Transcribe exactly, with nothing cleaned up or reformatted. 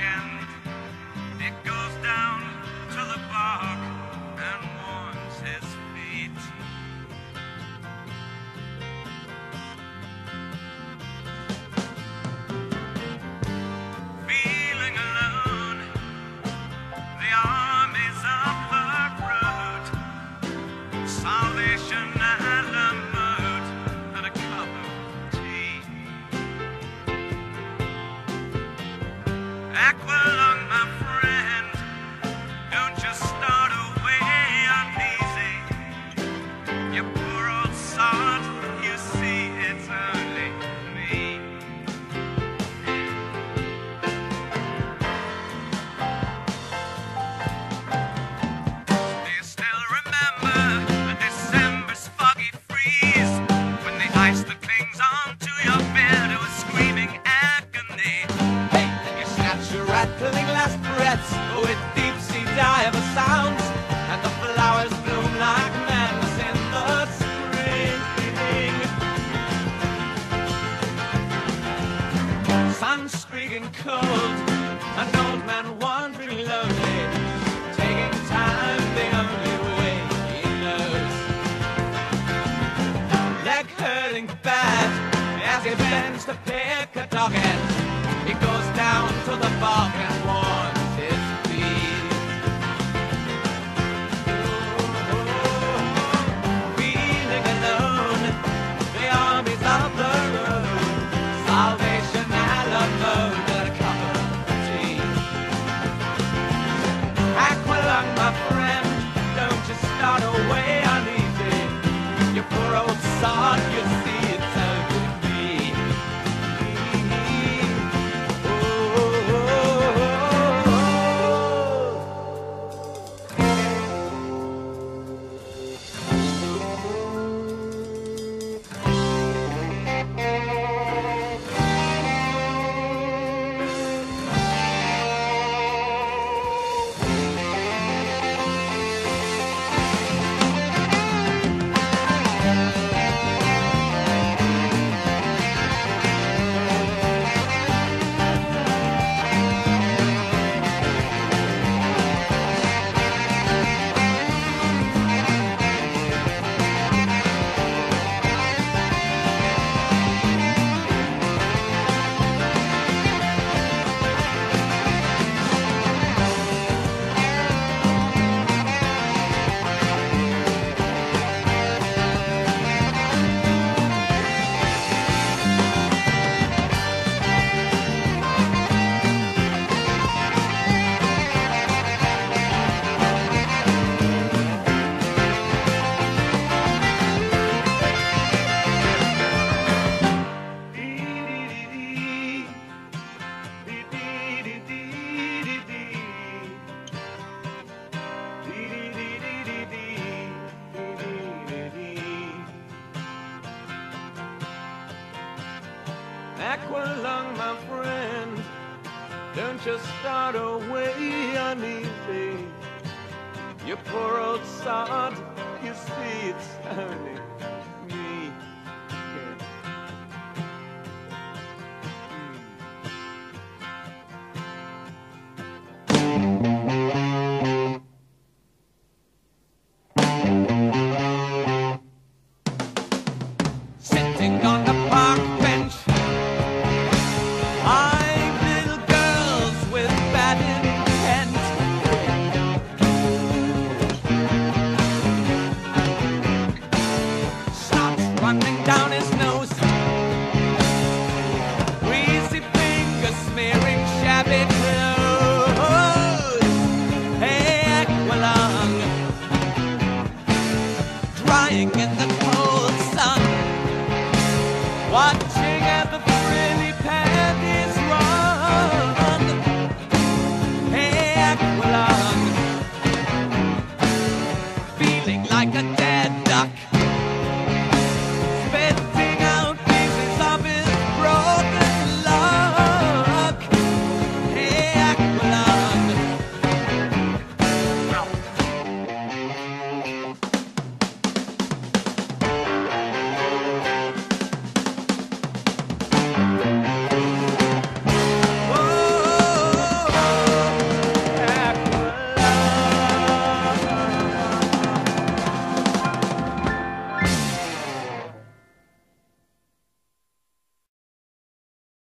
end. It goes down to the bog and warms his feet. Feeling alone, the armies of the road, salvation and a mood and a cup of tea. Aqualung, my friend, don't just start away uneasy. You poor old sod, you see it's only me. Do you still remember a December's foggy freeze, when the ice that clings onto your beard was screaming agony? Hey, and you snatch your rattling last breaths with deep sea diver sounds, and the flowers bloom like madness in the spring. Sun streaking cold, an old man wandering lonely, taking time the only way he knows. Leg hurting bad as he bends to pick a dog end. He goes down to the bog and warms his feet. Feeling alone, the armies of the road, salvation and a mode and a cup of tea. Aqualung, my friend, don't you start away uneasy. You poor old sod, you see it's only me. Aqualung, my friend, don't just start away uneasy. You poor old sod, you see it's only me. Sitting on the park bench, five little girls with bad intent. Snot running down his nose, greasy fingers smearing shabby clothes. Hey, Aqualung, drying in the